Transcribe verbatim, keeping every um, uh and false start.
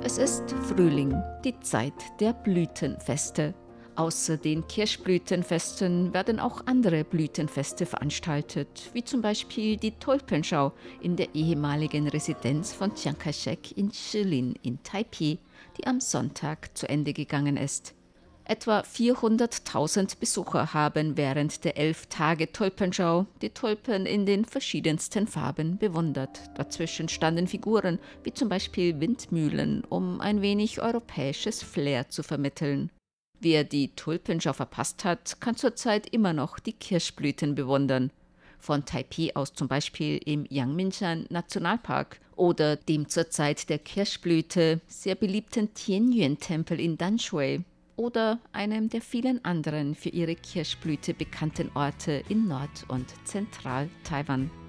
Es ist Frühling, die Zeit der Blütenfeste. Außer den Kirschblütenfesten werden auch andere Blütenfeste veranstaltet, wie zum Beispiel die Tulpenschau in der ehemaligen Residenz von Chiang Kai-shek in Shilin in Taipeh, die am Sonntag zu Ende gegangen ist. Etwa vierhunderttausend Besucher haben während der elf Tage Tulpenschau die Tulpen in den verschiedensten Farben bewundert. Dazwischen standen Figuren wie zum Beispiel Windmühlen, um ein wenig europäisches Flair zu vermitteln. Wer die Tulpenschau verpasst hat, kann zurzeit immer noch die Kirschblüten bewundern. Von Taipeh aus zum Beispiel im Yangmingshan Nationalpark oder dem zur Zeit der Kirschblüte sehr beliebten Tianyuan-Tempel in Danshui oder einem der vielen anderen für ihre Kirschblüte bekannten Orte in Nord- und Zentral-Taiwan.